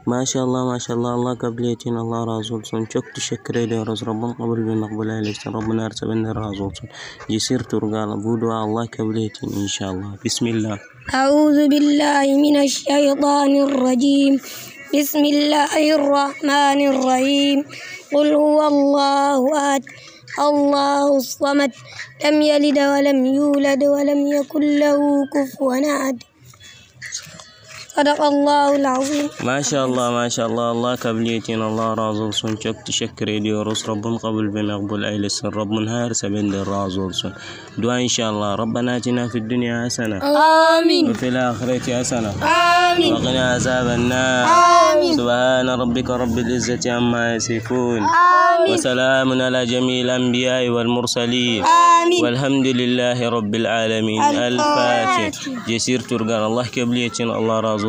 ما شاء الله ما شاء الله. الله قبليتين الله razolsun. Çok teşekkür ediyoruz. Rabbim kabul ve makbul eylesin. Rabbina ersebenden razı olsun. Yesir turgala bu dua Allah kabul etsin inşallah. Bismillah. أعوذ بالله من الشيطان الرجيم بسم الله الرحمن الرحيم قل هو الله أحد الله الصمد لم يلد ولم يولد ولم يكن له كفوا أحد صدق الله العظيم. ما شاء الله ما شاء الله. الله قبليتين الله razı olsun. Çok teşekkür ediyoruz. Rabbim kabul ve makbul eylesin. Rabbim her sebenden razı olsun. Dua inşallah. Rabbena atina fid dünya hasene. آمين. Ve fil ahireti hasene. آمين. Ve qina azaben nar. آمين. Subhane rabbika rabbil izzeti amma yasifun. Ve selamun ala cemil enbiya'i vel mursalin. آمين. Velhamdülillahi rabbil alemin. El Fatiha. Cesir Turgan Allah kabul etsin. Allah razı